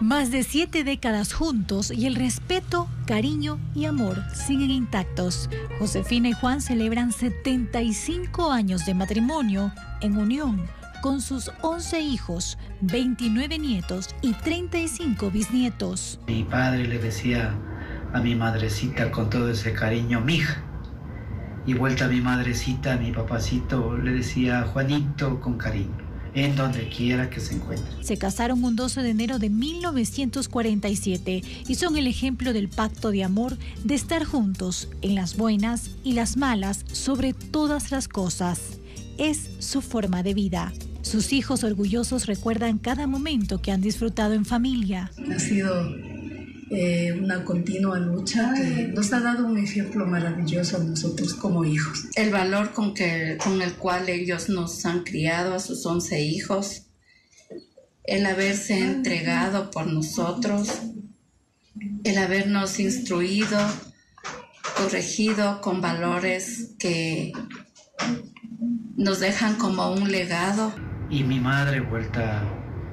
Más de 7 décadas juntos y el respeto, cariño y amor siguen intactos. Josefina y Juan celebran 75 años de matrimonio en unión con sus 11 hijos, 29 nietos y 35 bisnietos. Mi padre le decía a mi madrecita con todo ese cariño, mija. Y vuelta a mi madrecita, a mi papacito, le decía Juanito con cariño, en donde quiera que se encuentre. Se casaron un 12 de enero de 1947 y son el ejemplo del pacto de amor, de estar juntos en las buenas y las malas sobre todas las cosas. Es su forma de vida. Sus hijos orgullosos recuerdan cada momento que han disfrutado en familia. Ha sido una continua lucha que nos ha dado un ejemplo maravilloso a nosotros como hijos. El valor con el cual ellos nos han criado a sus 11 hijos, el haberse entregado por nosotros, el habernos instruido, corregido con valores que nos dejan como un legado. Y mi madre vuelta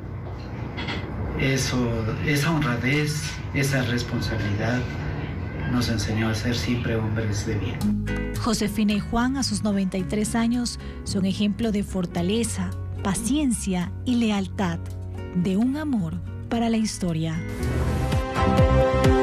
esa honradez, esa responsabilidad, nos enseñó a ser siempre hombres de bien. Josefina y Juan, a sus 93 años, son ejemplo de fortaleza, paciencia y lealtad, de un amor para la historia.